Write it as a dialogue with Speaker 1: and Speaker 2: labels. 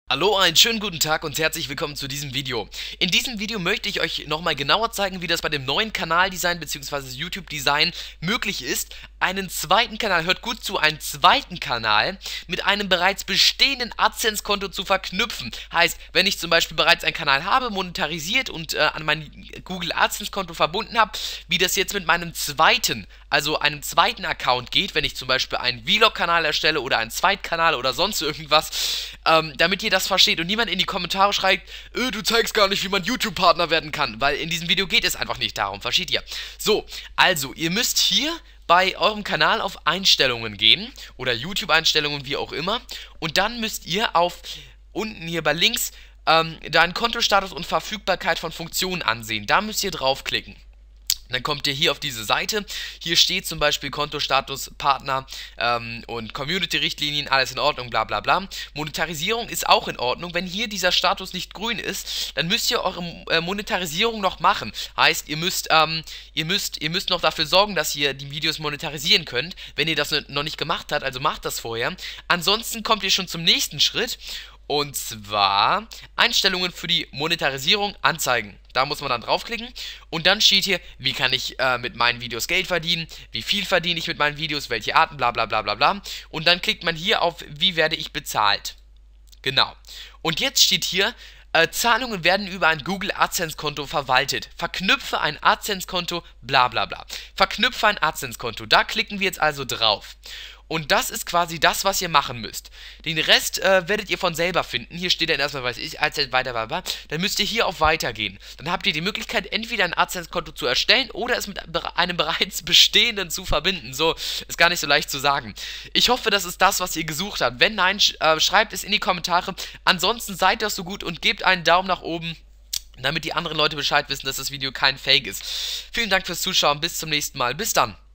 Speaker 1: Hallo, einen schönen guten Tag und herzlich willkommen zu diesem Video. In diesem Video möchte ich euch nochmal genauer zeigen, wie das bei dem neuen Kanaldesign bzw. YouTube-Design möglich ist, einen zweiten Kanal, hört gut zu, einen zweiten Kanal mit einem bereits bestehenden AdSense-Konto zu verknüpfen. Heißt, wenn ich zum Beispiel bereits einen Kanal habe, monetarisiert und an mein Google AdSense-Konto verbunden habe, wie das jetzt mit meinem zweiten, also einem zweiten Account geht, wenn ich zum Beispiel einen Vlog-Kanal erstelle oder einen Zweitkanal oder sonst irgendwas, damit ihr das versteht und niemand in die Kommentare schreibt, du zeigst gar nicht, wie man YouTube-Partner werden kann, weil in diesem Video geht es einfach nicht darum, versteht ihr? So, also, ihr müsst hier bei eurem Kanal auf Einstellungen gehen oder YouTube-Einstellungen, wie auch immer, und dann müsst ihr auf unten hier bei links deinen Kontostatus und Verfügbarkeit von Funktionen ansehen. Da müsst ihr draufklicken. Dann kommt ihr hier auf diese Seite, hier steht zum Beispiel Kontostatus, Partner und Community-Richtlinien, alles in Ordnung, bla bla bla. Monetarisierung ist auch in Ordnung. Wenn hier dieser Status nicht grün ist, dann müsst ihr eure Monetarisierung noch machen. Heißt, ihr müsst noch dafür sorgen, dass ihr die Videos monetarisieren könnt, wenn ihr das noch nicht gemacht habt, also macht das vorher. Ansonsten kommt ihr schon zum nächsten Schritt. Und zwar Einstellungen für die Monetarisierung anzeigen. Da muss man dann draufklicken und dann steht hier, wie kann ich mit meinen Videos Geld verdienen, wie viel verdiene ich mit meinen Videos, welche Arten, bla bla bla bla bla. Und dann klickt man hier auf, wie werde ich bezahlt. Genau. Und jetzt steht hier, Zahlungen werden über ein Google AdSense-Konto verwaltet. Verknüpfe ein AdSense-Konto, bla bla bla. Verknüpfe ein AdSense-Konto. Da klicken wir jetzt also drauf. Und das ist quasi das, was ihr machen müsst. Den Rest werdet ihr von selber finden. Hier steht dann erstmal, weiß ich, AdSense weiter, weiter. Dann müsst ihr hier auf Weiter gehen. Dann habt ihr die Möglichkeit, entweder ein AdSense-Konto zu erstellen oder es mit einem bereits bestehenden zu verbinden. So, ist gar nicht so leicht zu sagen. Ich hoffe, das ist das, was ihr gesucht habt. Wenn nein, schreibt es in die Kommentare. Ansonsten seid das so gut und gebt einen Daumen nach oben, damit die anderen Leute Bescheid wissen, dass das Video kein Fake ist. Vielen Dank fürs Zuschauen. Bis zum nächsten Mal. Bis dann.